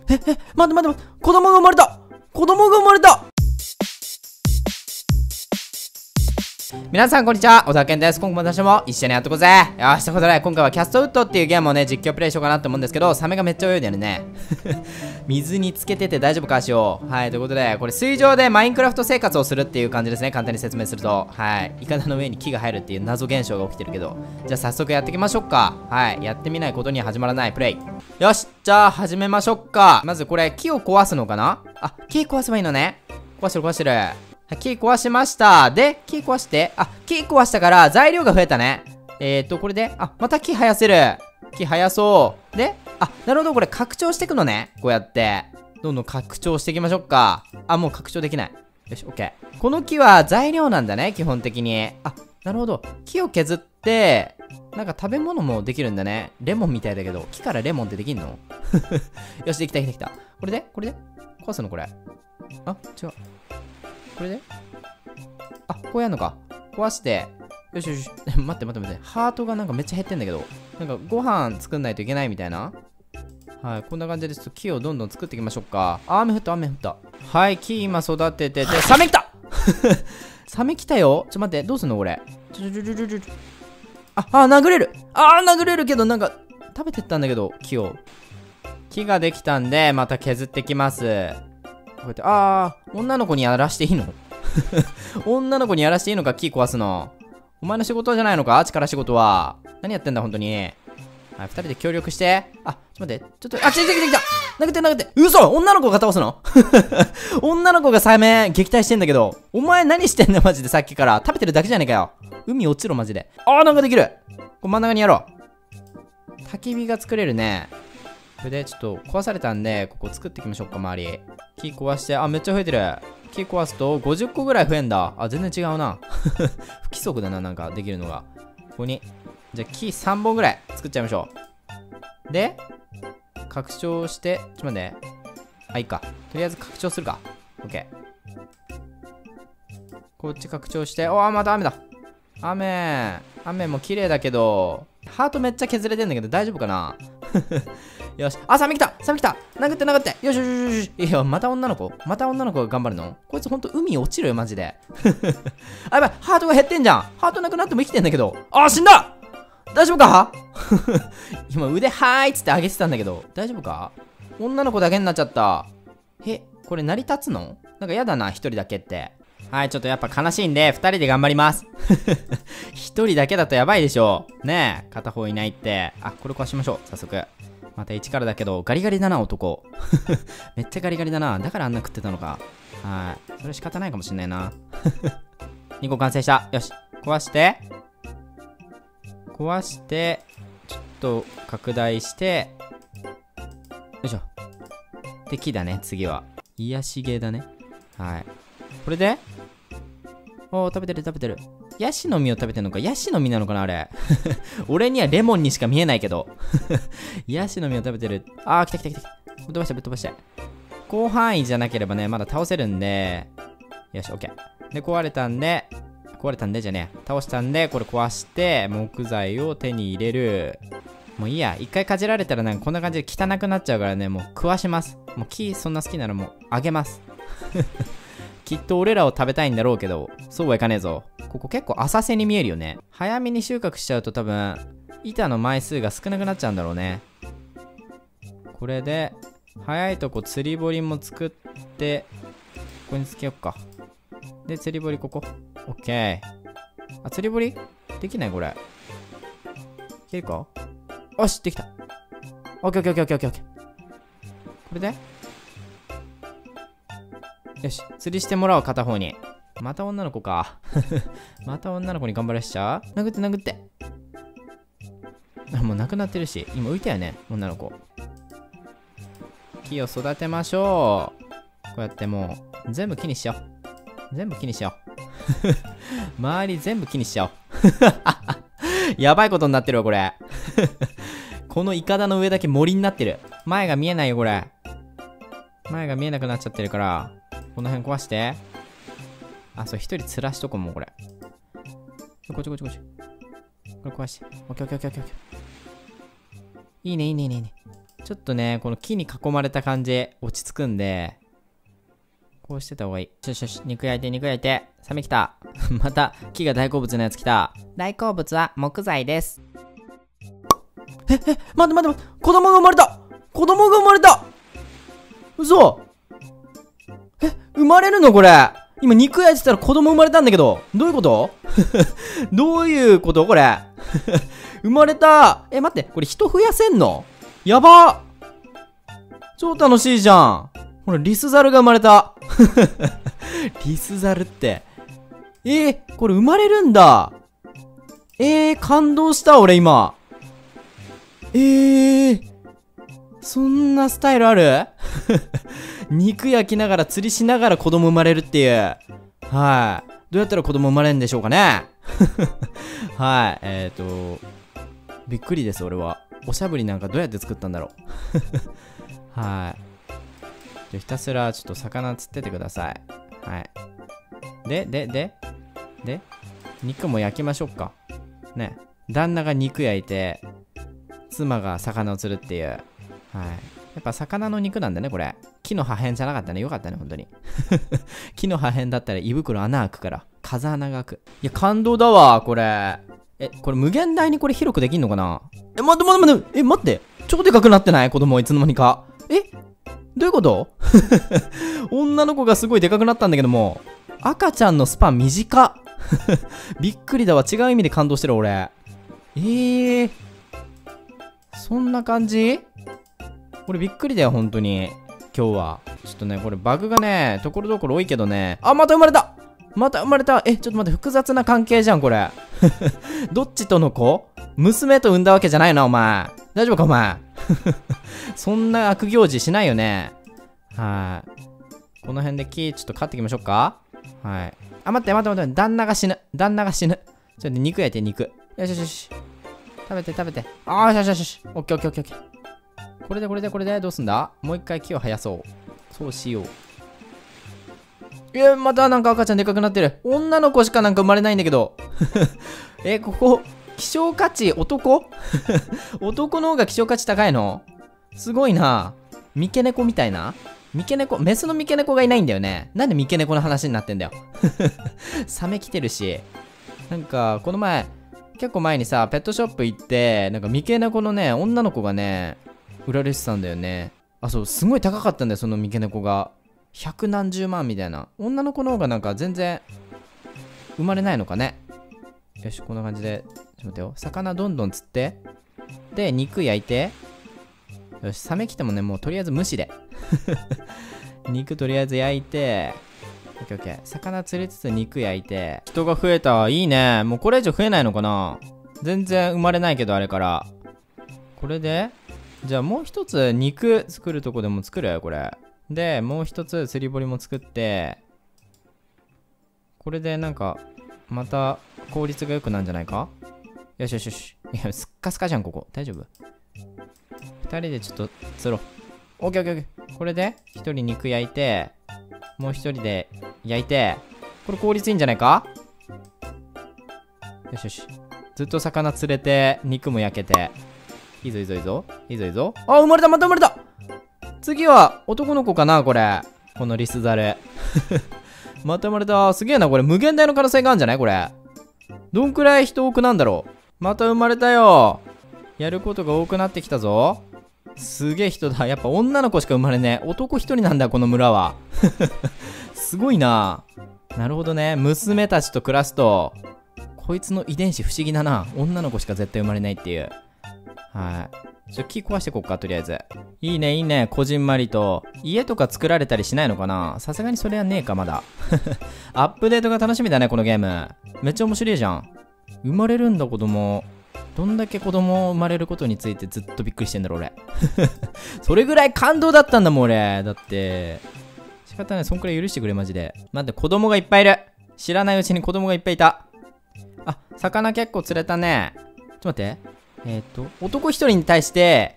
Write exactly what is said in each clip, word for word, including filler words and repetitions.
え、え、待って待って待って、子供が生まれた子供が生まれた皆さんこんにちは、小田健です。今回も私も一緒にやっていこうぜ。よし、ということで今回はキャストウッドっていうゲームをね、実況プレイしようかなと思うんですけど、サメがめっちゃ泳いでるね。水につけてて大丈夫かしよう。はい、ということで、これ水上でマインクラフト生活をするっていう感じですね。簡単に説明すると。はい。イカダの上に木が入るっていう謎現象が起きてるけど。じゃあ早速やっていきましょうか。はい。やってみないことには始まらないプレイ。よし、じゃあ始めましょうか。まずこれ、木を壊すのかなあ、木壊せばいいのね。壊してる壊してる。木壊しました。で、木壊して、あ、木壊したから材料が増えたね。えーと、これで、あ、また木生やせる。木生やそう。で、あ、なるほど、これ拡張していくのね。こうやって。どんどん拡張していきましょうか。あ、もう拡張できない。よし、オッケー。この木は材料なんだね、基本的に。あ、なるほど。木を削って、なんか食べ物もできるんだね。レモンみたいだけど、木からレモンってできんのよし、できたできた。これでこれで壊すのこれ。あ、違う。これであ、こうやんのか。壊して。よしよし。待って待って待って。ハートがなんかめっちゃ減ってんだけど。なんかご飯作んないといけないみたいな。はい、こんな感じですと木をどんどん作っていきましょうか。あ、雨降った雨降った。はい、木今育ててて、サメ来たサメ来たよ。ちょ待って、どうすんのこれ。ちょちょちょちょちょちょ。あ、あ、殴れる。あー、殴れるけどなんか食べてったんだけど、木を。木ができたんで、また削ってきます。こうやって、あー、女の子にやらしていいの女の子にやらしていいのか、木壊すの。お前の仕事じゃないのか、力仕事は。何やってんだ、本当に。はい、二人で協力して。あ、ちょっと待って。ちょっと、あ、来た来た来た来た殴って殴って。嘘女の子が倒すの女の子がサメ撃退してんだけど。お前何してんだよ、マジでさっきから。食べてるだけじゃねえかよ。海落ちろ、マジで。あー、なんかできる。これ真ん中にやろう。焚き火が作れるね。これでちょっと壊されたんで、ここ作っていきましょうか、周り。木壊して、あ、めっちゃ増えてる。木壊すとごじゅっこぐらい増えんだ。あ、全然違うな。不規則だな、なんかできるのが。ここに。じゃあ木さんぼんぐらい作っちゃいましょう。で、拡張して、ちょっと待って。あ、いいか。とりあえず拡張するか。OK。こっち拡張して、おー、また雨だ。雨。雨も綺麗だけど、ハートめっちゃ削れてんだけど大丈夫かなよし。あ、サメ来たサメ来た殴って殴ってよしよしよしよし。いや、また女の子また女の子が頑張るのこいつほんと海落ちるよ、マジで。あ、やばい、ハートが減ってんじゃん。ハートなくなっても生きてんだけど。あ、死んだ大丈夫か今腕はーいっつって上げてたんだけど、大丈夫か女の子だけになっちゃった。え、これ成り立つのなんかやだな、一人だけって。はい、ちょっとやっぱ悲しいんで、二人で頑張ります。一人だけだとやばいでしょ。ねえ、片方いないって。あ、これ壊しましょう、早速。また一からだけど、ガリガリだな、男。めっちゃガリガリだな。だからあんな食ってたのか。はい。それ仕方ないかもしんないな。にこ完成した。よし。壊して。壊して、ちょっと拡大して。よいしょ。で、木だね、次は。癒しゲーだね。はい。これでおー、食べてる食べてる。ヤシの実を食べてんのか。ヤシの実なのかな、あれ。俺にはレモンにしか見えないけど。ヤシの実を食べてる。あー、来た来た来た。ぶっ飛ばしてぶっ飛ばして。広範囲じゃなければね、まだ倒せるんで。よし、オッケー。で、壊れたんで、壊れたんでじゃねえ。倒したんで、これ壊して、木材を手に入れる。もういいや。一回かじられたらなんかこんな感じで汚くなっちゃうからね、もう食わします。もう木そんな好きならもうあげます。きっと俺らを食べたいんだろうけど、そうはいかねえぞ。ここ結構浅瀬に見えるよね。早めに収穫しちゃうと多分、板の枚数が少なくなっちゃうんだろうね。これで、早いとこ釣り堀も作って、ここにつけよっか。で、釣り堀ここ。オッケー。あ、釣り堀できないこれ。いけるかよし、できた。オッケーオッケーオッケーオッケーオッケー。これでよし、釣りしてもらおう、片方に。また女の子か。また女の子に頑張らしちゃう殴って殴って。あ、もう亡くなってるし。今浮いたよね、女の子。木を育てましょう。こうやってもう、全部木にしよう。全部木にしよう。周り全部木にしちゃおう。やばいことになってるわ、これ。このイカダの上だけ森になってる。前が見えないよ、これ。前が見えなくなっちゃってるから。この辺壊して。あ、そう、一人釣らしとこう、もうこれ。こっちこっちこっち。これ壊して。オッケーオッケーオッケーオッケー。いいね、いいね、いいね、いいね。 ちょっとね、この木に囲まれた感じ、落ち着くんで、こうしてた方がいい。よしよし、肉焼いて、肉焼いて。サメ来た。また、木が大好物のやつ来た。大好物は木材です。え、え、待って待って待って、子供が生まれた子供が生まれた嘘え、生まれるのこれ今肉焼いてたら子供生まれたんだけど。どういうことどういうことこれ生まれた。え、待って、これ人増やせんのやば超楽しいじゃん。ほら、リスザルが生まれた。リスザルって。えー、これ生まれるんだ。えー、感動した、俺今。えー、そんなスタイルある肉焼きながら釣りしながら子供生まれるっていう。はい。どうやったら子供生まれるんでしょうかねはい。えーと、びっくりです、俺は。おしゃぶりなんかどうやって作ったんだろう。はい。じゃひたすらちょっと魚釣っててください。はい。で、で、で、で、肉も焼きましょうか。ね。旦那が肉焼いて、妻が魚を釣るっていう。はい。やっぱ魚の肉なんだね、これ。木の破片じゃなかったね。よかったね、本当に。木の破片だったら胃袋穴開くから。風穴が開く。いや、感動だわ、これ。え、これ無限大にこれ広くできんのかな。え、待って待って待って。え、待って。超でかくなってない子供いつの間にか。えどういうこと女の子がすごいでかくなったんだけども。赤ちゃんのスパン短っ。びっくりだわ。違う意味で感動してる俺。えー。そんな感じこれびっくりだよ、本当に。今日は。ちょっとね、これバグがね、ところどころ多いけどね。あ、また生まれたまた生まれたえ、ちょっと待って、複雑な関係じゃん、これ。どっちとの子娘と産んだわけじゃないな、お前。大丈夫か、お前。そんな悪行事しないよね。はい。この辺で木、ちょっと飼っていきましょうか。はい。あ、待って、待って、待って、旦那が死ぬ。旦那が死ぬ。ちょっと肉焼いて、肉。よしよしよし。食べて、食べて。あーよしよしよし。オッケーオッケーオッケーオッケー。これで、これで、これで、どうすんだもう一回木を生やそう。そうしよう。いや、またなんか赤ちゃんでかくなってる。女の子しかなんか生まれないんだけど。え、ここ、希少価値男男の方が希少価値高いのすごいな。三毛猫みたいな三毛猫、メスの三毛猫がいないんだよね。なんで三毛猫の話になってんだよ。サメ来てるし。なんか、この前、結構前にさ、ペットショップ行って、なんか三毛猫のね、女の子がね、売られてたんだよね。あ、そう、すごい高かったんだよ、その三毛猫が。百何十万みたいな。女の子の方がなんか全然、生まれないのかね。よし、こんな感じで。ちょっと待ってよ。魚どんどん釣って。で、肉焼いて。よし、サメ来てもね、もうとりあえず無視で。肉とりあえず焼いて。オッケーオッケー。魚釣りつつ肉焼いて。人が増えた。いいね。もうこれ以上増えないのかな。全然生まれないけど、あれから。これでじゃあもう一つ肉作るとこでも作るよ、これ。で、もう一つ釣り堀も作って、これでなんか、また効率が良くなるんじゃないか。よしよしよし。いや、すっかすかじゃん、ここ。大丈夫二人でちょっと釣ろう。オッケーオッケーオッケー。これで、一人肉焼いて、もう一人で焼いて、これ効率いいんじゃないか。よしよし。ずっと魚釣れて、肉も焼けて。いいぞいいぞいいぞ。いいぞいいぞ。あ、生まれたまた生まれた次は男の子かなこれ。このリスザル。また生まれた。すげえな、これ。無限大の可能性があるんじゃないこれ。どんくらい人多くなんだろう。また生まれたよ。やることが多くなってきたぞ。すげえ人だ。やっぱ女の子しか生まれねえ。男一人なんだ、この村は。すごいな。なるほどね。娘たちと暮らすと、こいつの遺伝子不思議だな。女の子しか絶対生まれないっていう。はい。ちょ、木壊してこっか、とりあえず。いいね、いいね、こじんまりと。家とか作られたりしないのかな。さすがにそれはねえか、まだ。アップデートが楽しみだね、このゲーム。めっちゃ面白いじゃん。生まれるんだ、子供。どんだけ子供生まれることについてずっとびっくりしてんだろ、俺。それぐらい感動だったんだもん、俺。だって、仕方ない、そんくらい許してくれ、マジで。待って、子供がいっぱいいる。知らないうちに子供がいっぱいいた。あ、魚結構釣れたね。ちょっと待って。えっと、男一人に対して、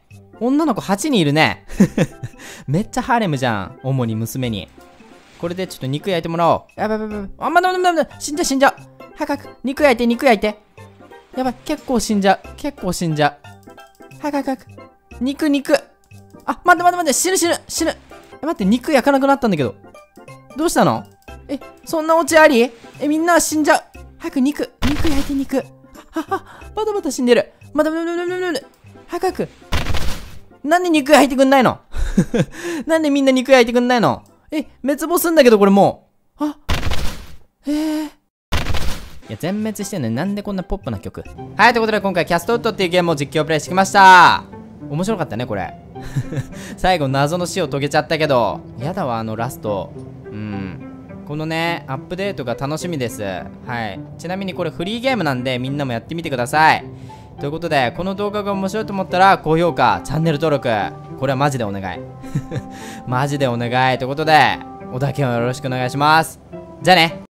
女の子はちにんいるね。めっちゃハーレムじゃん。主に娘に。これでちょっと肉焼いてもらおう。やばいやばいやばい。あ、まだまだまだ。死んじゃう死んじゃう。早く、肉焼いて肉焼いて。やばい、結構死んじゃう。結構死んじゃう。早く早く早く。肉肉。 あ、待って待って待って、死ぬ死ぬ死ぬ。え、待って、肉焼かなくなったんだけど。どうしたの？え、そんなオチあり？え、みんな死んじゃう。早く肉、肉焼いて肉。はは、まだまだ死んでる。まだまだまだまだまだ。早く早く。なんで肉焼いてくんないの？なんでみんな肉焼いてくんないの？え、滅亡すんだけどこれもう。あ、えー。いや、全滅してんのになんでこんなポップな曲。はい、ということで今回キャストウッドっていうゲームを実況プレイしてきました。面白かったね、これ。最後謎の死を遂げちゃったけど。やだわ、あのラスト。うん。このね、アップデートが楽しみです。はい。ちなみにこれフリーゲームなんでみんなもやってみてください。ということで、この動画が面白いと思ったら高評価、チャンネル登録。これはマジでお願い。マジでお願い。ということで、小田家をよろしくお願いします。じゃあね。